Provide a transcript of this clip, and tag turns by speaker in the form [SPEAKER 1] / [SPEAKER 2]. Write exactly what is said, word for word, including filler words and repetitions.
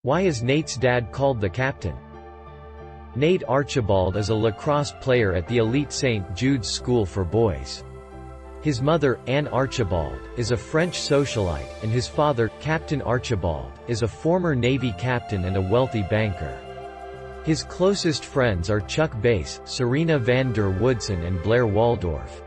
[SPEAKER 1] Why is Nate's dad called the captain? Nate Archibald is a lacrosse player at the elite Saint Jude's School for Boys. His mother, Anne Archibald, is a French socialite, and his father, Captain Archibald, is a former Navy captain and a wealthy banker. His closest friends are Chuck Bass, Serena van der Woodsen and Blair Waldorf.